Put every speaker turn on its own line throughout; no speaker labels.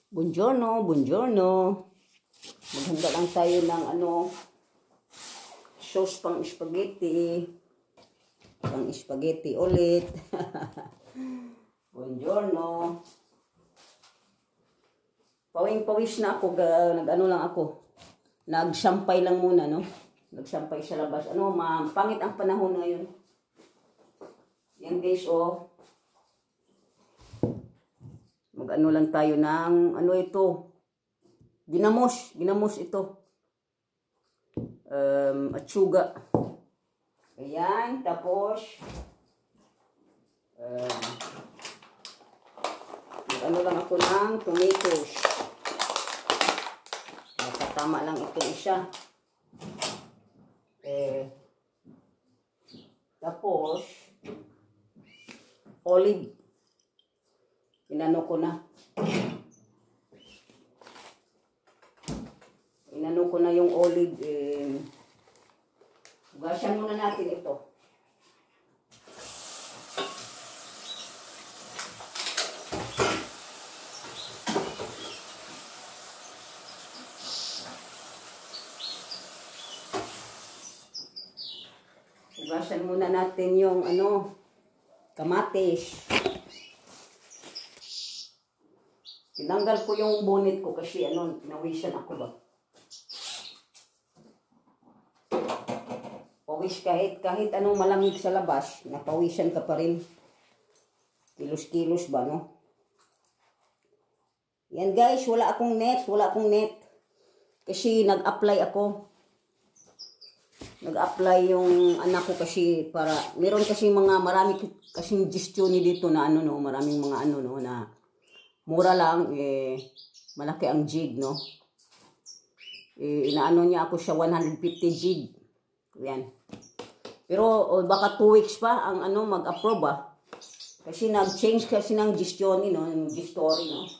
Buongiorno, buongiorno. Maghanda lang tayo ng sauce pang spaghetti. Pang spaghetti ulit. Buongiorno. Pawing-pawis na ako, lang ako. Nagsampay lang muna, no? Nagsampay sa labas. Pangit ang panahon ngayon. Yan guys, oh. Lang tayo ng ito. Ginamos ito. Atsuga. Ayan, tapos lang ako ng tomatoes. Tama lang ito isa. Tapos olive. Inano ko na yung olive. Hugasan muna natin ito. Hugasan muna natin yung kamatis. Tinanggal ko yung bonnet ko kasi pinawisan ako ba. Pawis kahit anong malamig sa labas, napawisan ka pa rin. Kilos-kilos ba, no? Yan guys, wala akong net. Kasi nag-apply ako. Nag-apply yung anak ko kasi para, meron kasi marami kasing gestione dito na maraming mga na mura lang, malaki ang jig, no? Inaano niya ako siya 150 jig. Yan. Pero baka 2 weeks pa ang mag-approve ba? Kasi nag-change kasi ng gestione, no? Yung gestory, no?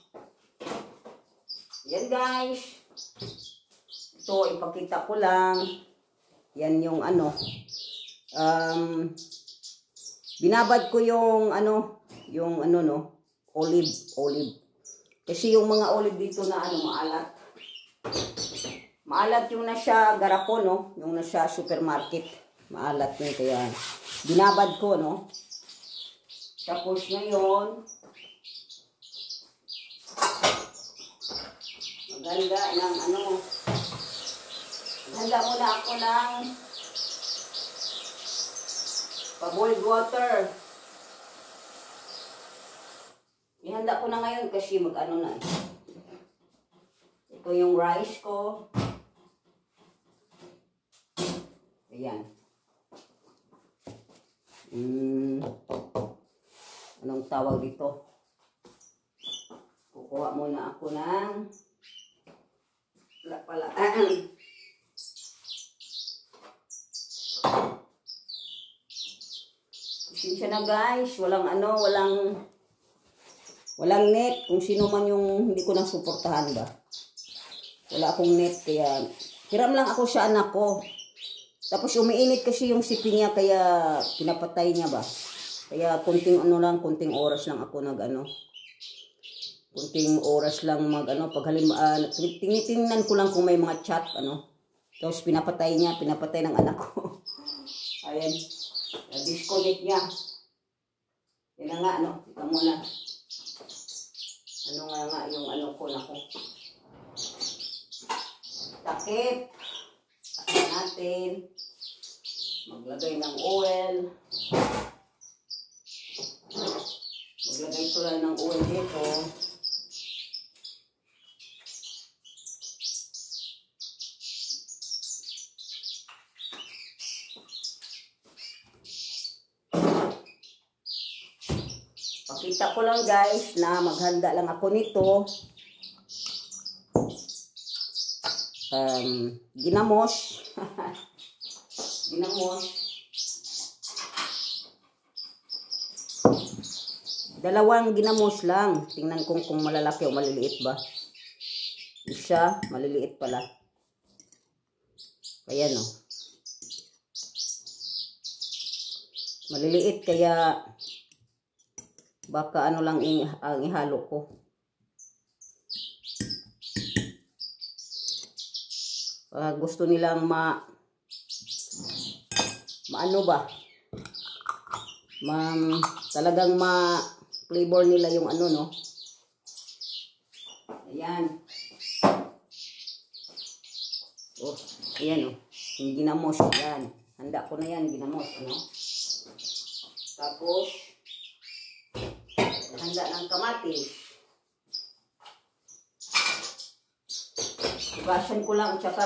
Yan guys. Ito, ipakita ko lang. Yan yung binabad ko yung olive. Kasi yung mga olive dito na maalat. Maalat yung nasa garapon, no? Yung nasa supermarket. Maalat na kaya binabad ko, no? Tapos ngayon, handa muna ako ng pa-boiled water. Ihanda ko na ngayon kasi na. Ito yung rice ko. Ayan. Anong tawag dito? Kukuha muna ako ng Pasensya na guys, walang net. Kung sino man yung hindi ko nang suportahan ba. Wala akong net kaya hiram lang ako sa anak ko. Tapos umiinit kasi yung sipi niya kaya pinapatay niya ba. Kaya konting oras lang ako konting oras lang pag tinitingnan ko lang kung may mga chat Tapos pinapatay ng anak ko. Ayan. Disconnect niya. Yan na nga kita muna. Yung ko nako. Takip natin. Maglagay ng oil. Maglagay ko lang ng oil dito. Pakita ko lang guys na maghanda lang ako nito. Ginamos. Dalawang ginamos lang. Tingnan kung malalaki o maliliit ba. Isa, maliliit pala. Ayan o. Maliliit kaya baka lang ang ihalo ko. Gusto nilang maano ba? Talagang flavor nila yung ano, no? Ayan. Oh, ayan, oh. Yung ginamos, yan. Handa ko na yan, ginamos, ano? Tapos, handa ng kamatis. Hugasan ko lang, tsaka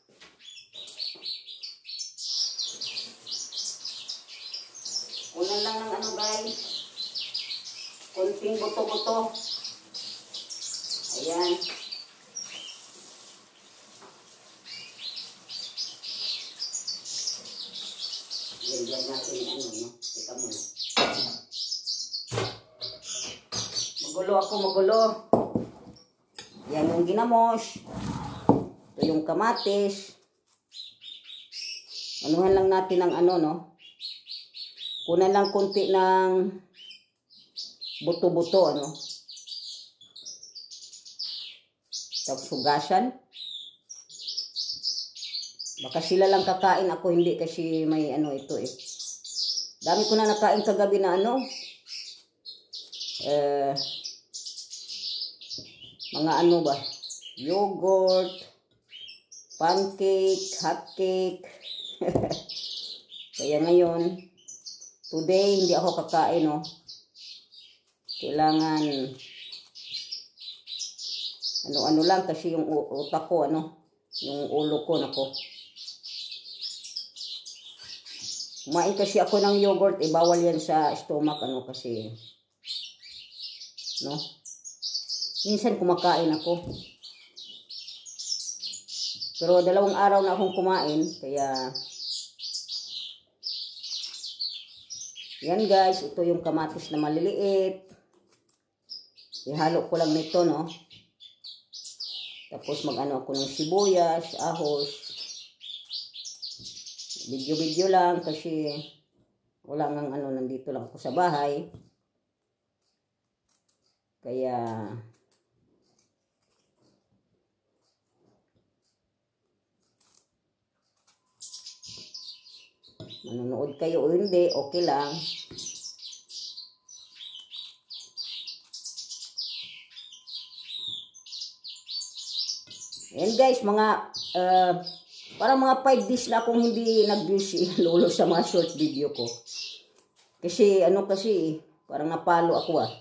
kunan lang ng ano, guys. Konting buto-buto. Ayan. Yan natin yung ano, no? Kita mo na. Magulo ako, magulo. Yan yung ginamos. Ito yung kamatis. Anuhan lang natin ng ano, no? Kunan lang konti ng buto-buto, ano? Tapos hugasan. Baka sila lang kakain, ako hindi kasi may ano ito eh. Dami ko na nakain kagabi na ano. Mga ano ba? Yogurt, pancake, hotcake. Kaya ngayon, today hindi ako kakain, no. Kailangan ano-ano lang kasi yung utak ko, ano, yung ulo ko, nako. Kumain kasi ako ng yogurt, bawal yan sa stomach, ano, kasi, no? Minsan kumakain ako. Pero 2 araw na akong kumain, kaya, yan guys, ito yung kamatis na maliliit. Ihalo ko lang nito, no? Tapos mag-ano ako ng sibuyas, ahos. Video-video lang kasi wala nang ano, nandito lang ako sa bahay. Kaya manonood kayo o hindi, okay lang. Ayan guys, mga parang mga 5 days na akong hindi nag-view si Lolo sa mga short video ko. Kasi ano kasi, parang napalo ako ah.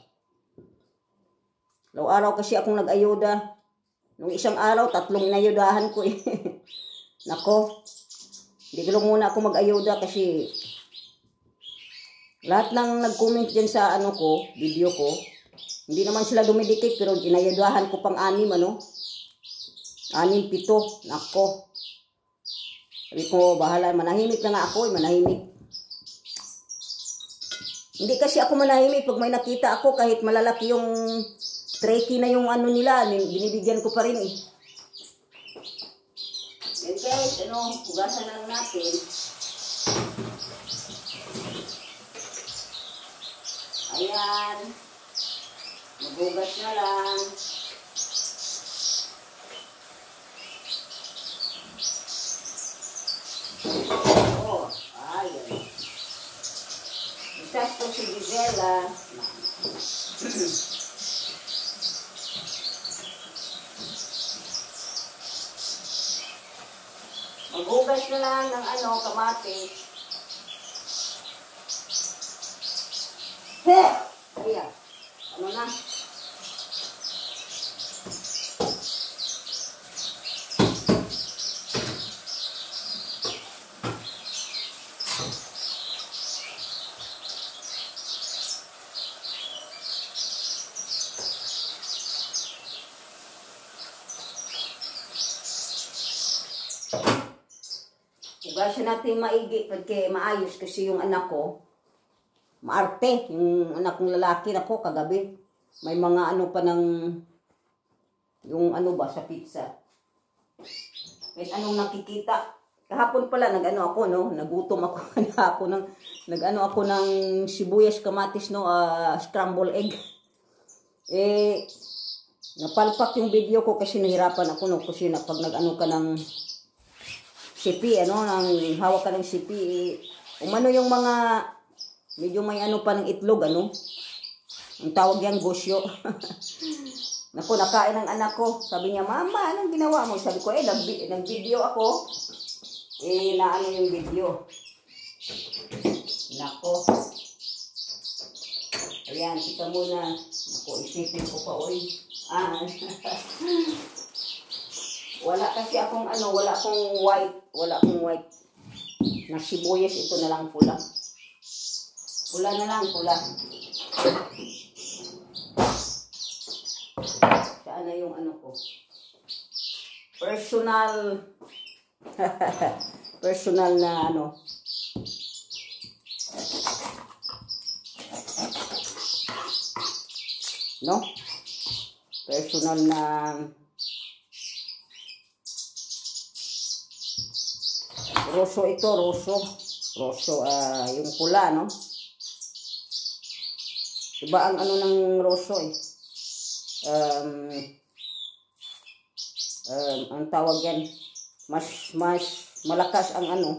Araw kasi akong nag-ayuda. Nung isang araw, 3 inayudahan ko eh. Nako, hindi ko lang muna ako mag-ayuda kasi lahat ng nag-comment dyan sa ano ko, video ko, hindi naman sila dumidikit pero inayudahan ko pang 6, ano? 6, 7, nako. Sabi ko, bahala, manahimik na nga ako, manahimik. Hindi kasi ako manahimik pag may nakita ako, kahit malalaki yung trekkie na yung ano nila, binibigyan ko pa rin eh. And guys, ano, hugasan lang natin. Ayan. Maghugas na lang. Oh, ayan. Isas to si Gisela. Maghugas na lang ng ano, kamatis. Ayan. Ano na? Hugasan natin maigi, pagka maayos kasi yung anak ko, maarte, yung anak kong lalaki, nako, kagabi. May mga ano pa ng, yung ano ba, sa pizza. Kahit anong nakikita. Kahapon pala, nag-ano ako, no, nagutom ako kahapon, nag-ano ako ng sibuyas, kamatis, no, scramble egg. Napalpak yung video ko kasi nahirapan ako, no, kasi pag nag-ano ka ng sipi, ano, nang hawak ka ng sipi, umano yung mga, medyo may ano pa ng itlog, ano, ang tawag yan, gosyo. Naku, nakain ng anak ko. Sabi niya, Mama, anong ginawa mo? Sabi ko, nag-video ako. Naano yung video. Nako. Ayan, kita muna. Nako, isipin ko pa, uy. Wala kasi akong ano, wala akong white na sibuyas. Ito na lang pula. Pula na lang, pula. Saan na yung ano ko? Personal na ano. No? Personal na roso ito, roso, yung pula, no? Iba ang ano ng roso eh. Ang tawag yan, mas malakas ang ano.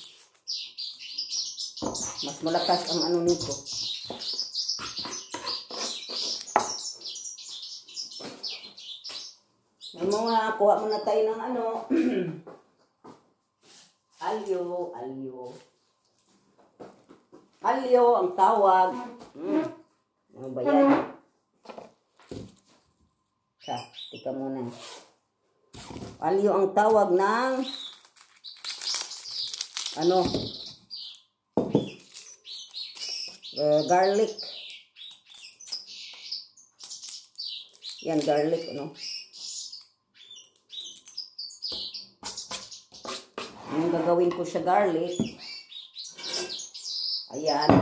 Mas malakas ang ano nito. May mga kuha muna tayo ng ano. Alyo ang tawag. Ano ba yan? Tika muna. Alyo ang tawag ng ano? Garlic. Yan, garlic, ano? Yung gagawin ko sa garlic. Ayan.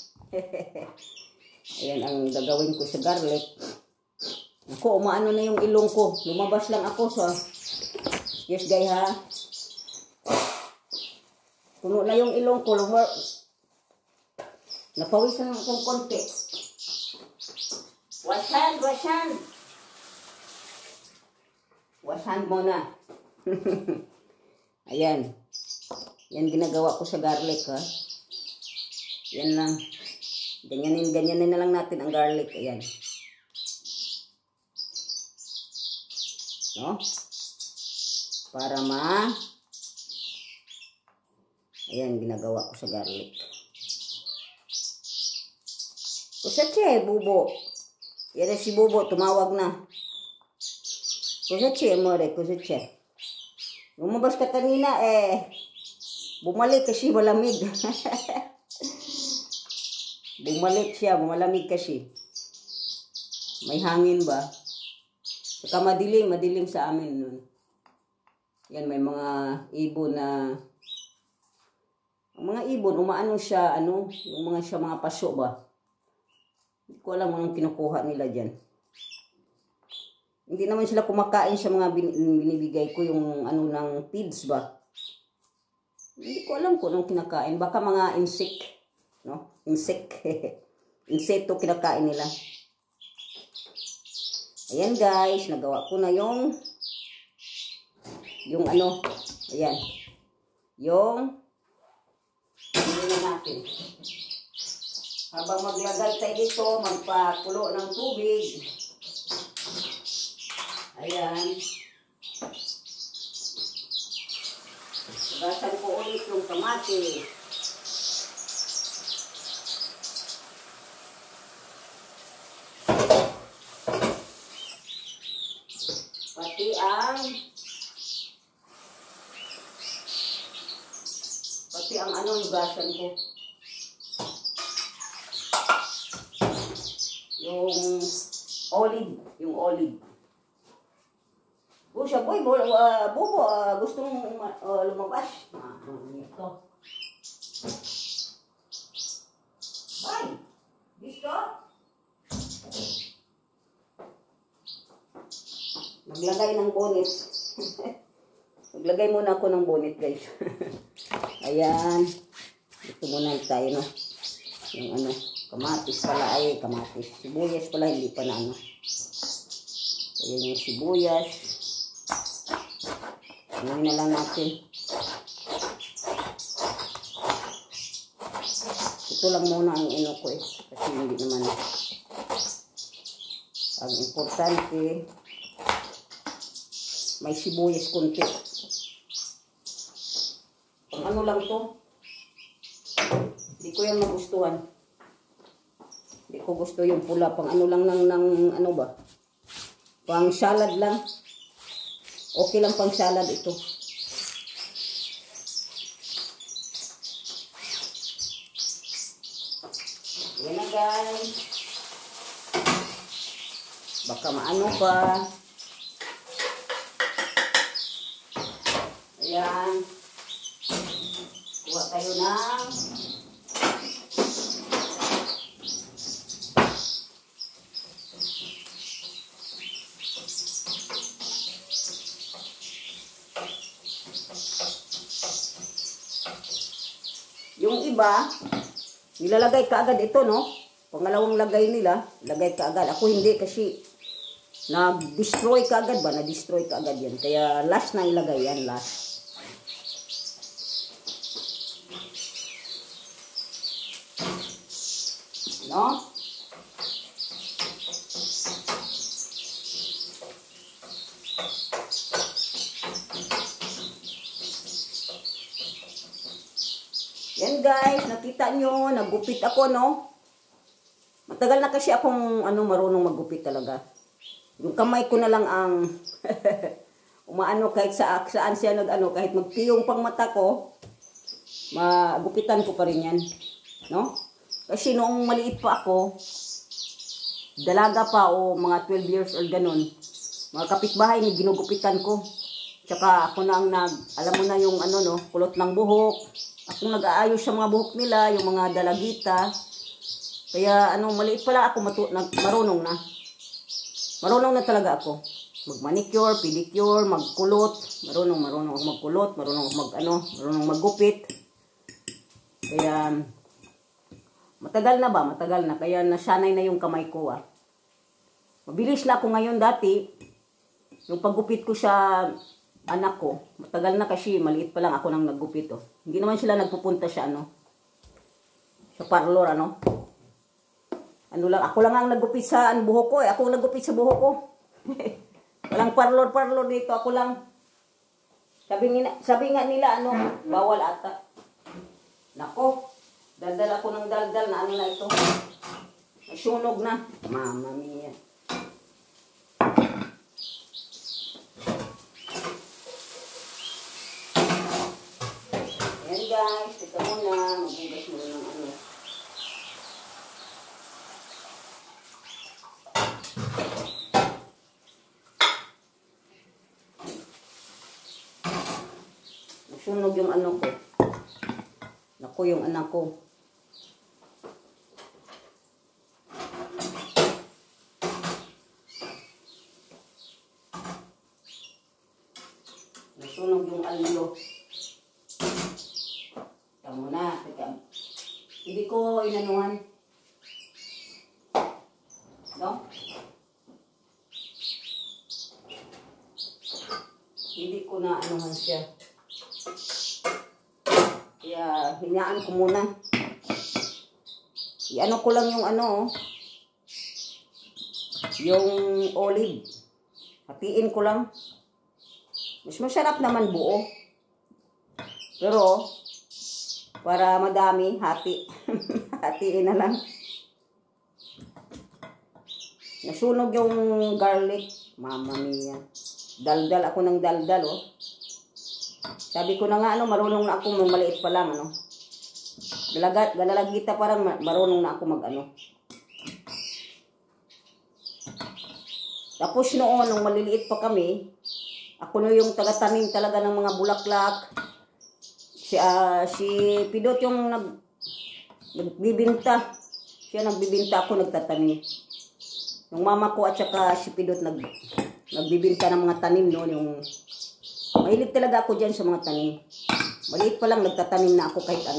Ayan ang gagawin ko sa garlic. Ako, umaano na yung ilong ko. Lumabas lang ako sa... Yes, guys, ha? Puno na yung ilong ko. Napawisan akong konti. Wash hand. Wash hand muna. Ayan. Yan ginagawa ko sa garlic, ha? Yan lang. Ganyanin na lang natin ang garlic. Ayan. No? Para ayan, ginagawa ko sa garlic. Kusache, bubo. Yan si bubo, tumawag na. Kusache, amore, kusache. Lumabas ka kanina, bumalik kasi malamig. Bumalik siya, malamig kasi. May hangin ba? Saka madilim sa amin nun. Yan, may mga ibon na... Ang mga ibon, umaano siya, ano, yung mga paso ba? Hindi ko alam ang kinukuha nila dyan. Hindi naman sila kumakain sa mga binibigay ko, yung ano ng feeds ba? Hindi ko alam kung anong kinakain. Baka mga insect, no? Insekto kinakain nila. Ayan guys, nagawa ko na yung ano, ayan. Yung na natin. Habang maglagay tayo dito, magpakulo ng tubig. Ayan. Gasan ko ulit yung kamati. Pati ang ano, gasan ko. Yung olive. Siya, boy, Bobo, gusto mong lumabas? Ito. Bye. Gusto? Maglagay ng bonnet. Maglagay muna ako ng bonnet, guys. Ayan. Ito muna tayo, no? Yung ano, kamatis pala. Ay, kamatis. Sibuyas pala, hindi pa na ano. Ayan yung sibuyas. Ayan na lang natin. Ito lang muna ang ino ko eh. Kasi hindi naman. Ang importante, may sibuyas kunti. Pang ano lang to. Hindi ko yan magustuhan. Hindi ko gusto yung pula. Pang ano lang ng ano ba? Pang salad lang. Okay lang pang salad ito. Yan na guys. Baka maano pa. Ayan. Kuha tayo ng yung iba, nilalagay kaagad ito, no? Pangalawang lagay nila, lagay kaagad. Ako hindi kasi na-destroy kaagad ba? Na-destroy kaagad yan. Kaya last na ilagay yan, last. No? Yan guys, nakita nyo, naggupit ako, no? Matagal na kasi akong marunong maggupit talaga. Yung kamay ko na lang ang umaano kahit saan siya kahit magpiyong pang mata ko, magupitan ko pa rin yan, no? Kasi noong maliit pa ako, dalaga pa o mga 12 years old ganun, mga kapitbahay ni ginugupitan ko. Tsaka ako na ang alam mo na yung kulot ng buhok. Akong nag-aayos sa mga buhok nila, yung mga dalagita. Kaya maliit pala ako marunong na. Marunong na talaga ako. Mag-manicure, pedicure, magkulot. Marunong ako magkulot, marunong ako marunong maggupit. Kaya matagal na ba? Matagal na. Kaya nasanay na yung kamay ko Mabilis na ako ngayon dati. Yung paggupit ko sa anak ko, matagal na kasi maliit pa lang ako nang naggupit Hindi naman sila nagpupunta sa sa parlor ako lang ang naggupit sa buhok ko Ako ang naggupit sa buhok ko. Walang parlor dito, ako lang. Sabi nga nila bawal ata. Nako, daldal ako ng daldal na na ito. Nasunog na. Mama mia. Ayan guys, ito muna. Magugas muna ng Nasunog yung ko. Naku, yung anak ko. Nasunog yung alyo. Tama na. Hindi ko inanuhan. No? Hindi ko na anuhan siya. Kaya hinaan ko muna. I-ano ko lang yung yung olive. Hatiin ko lang. Mas masarap naman buo. Pero para madami, hati. Hatiin na lang. Nasunog yung garlic. Mama mia. Daldal ako ng daldal Sabi ko na nga marunong na ako maliit pa lang Galalagita parang marunong na ako Tapos noon nung maliliit pa kami, ako na yung taga-tanim talaga ng mga bulaklak. Si Pidot yung nagbibinta. Siya nagbibinta, ako nagtatanim. Yung mama ko at saka si Pidot nagbibinta ng mga tanim noon. Mahilig talaga ako dyan sa mga tanim. Maliit pa lang nagtatanim na ako kahit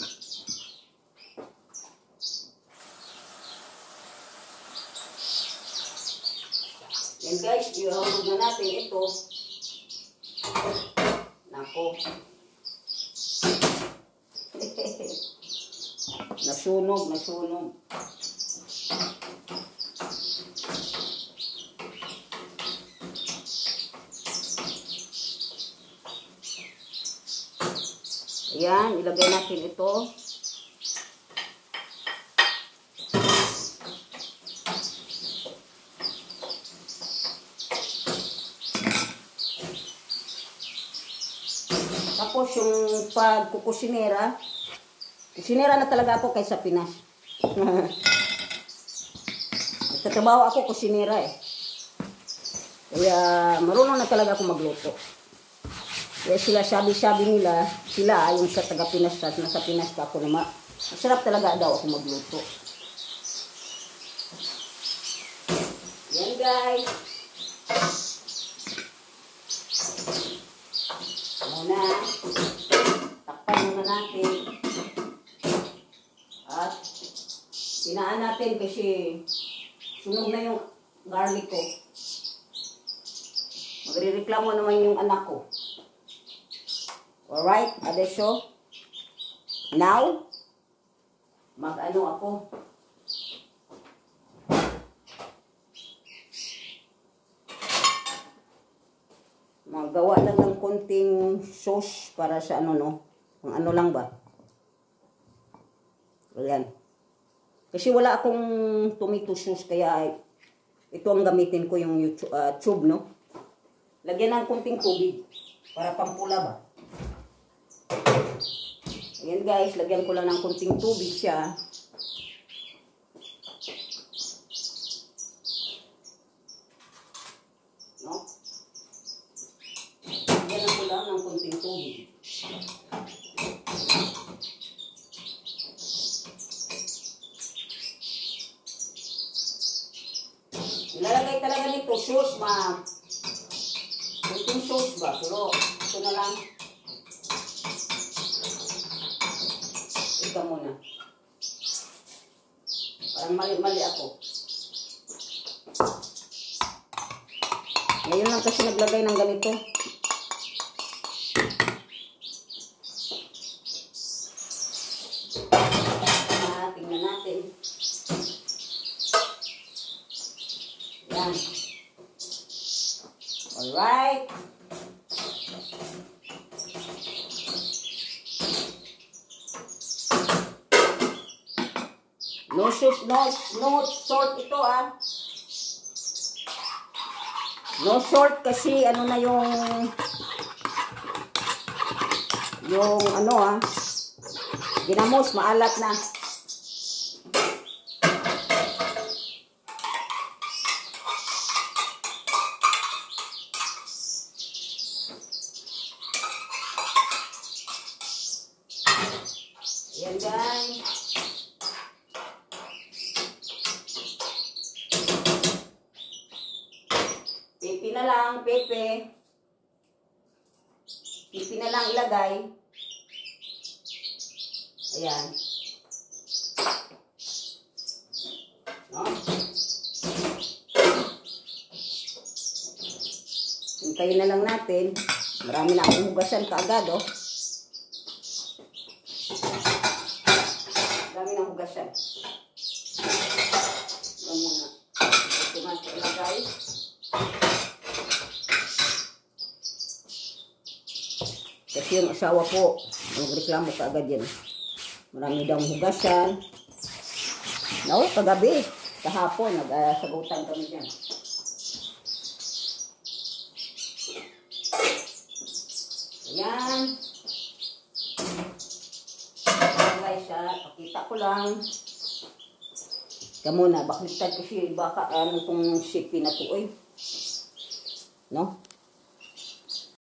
Yan guys, ihulog na natin ito. Nako. Nasunog, nasunog. Ayan, ilagay natin ito. Tapos yung pagkukusinera, kusinera na talaga ako kaysa Pinas. Nagtatrabaho ako kusinera eh. Kaya marunong na talaga ako magluto. Kaya sila sabi nila, sila yung sa taga Pinas, nasa Pinas pa ako naman. Masarap talaga daw ako magluto. Yan guys. Muna, takpan muna natin. At sinaan natin kasi sunog na yung garlic ko. Magrereklamo naman yung anak ko. Alright, adesso. Now, mag-ano ako. Magawa lang ng konting sauce para sa ano no. Ang ano lang ba? Ayan. Kasi wala akong tomato sauce kaya ito ang gamitin ko yung tube no. Lagyan ng konting tubig para pampula ba. Ayan guys, lagyan ko lang ng konting tubig siya. No? Lagyan ko lang ng konting tubig. Ilalagay talaga nito sauce ma. Konting sauce ba? Pero ito na lang. Ika muna. Parang mali-mali ako. Ngayon lang kasi naglagay ng ganito. Tingnan natin. Yan. Alright. No salt ito ah. No salt kasi ano na yung ano ah. Ginamos, maalat na. Ayan guys. Pepe na lang, pepe. Pepe na lang ilagay. Ayan. No? Hintayin na lang natin. Marami na akong hugasan kaagad, oh. Marami na hugasan. Ito muna. Ito natin ilagay. Kasi yung asawa ko, nagreklamo kaagad yan. Marami daw hugasan. No, kagabi, kahapon, nagsagutan kami dyan. Ayan. Guys, pakita ko lang. Ika muna, baklitan kasi baka ano itong sipi na to, eh. No?